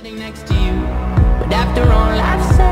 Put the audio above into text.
sitting next to you, but after all I've said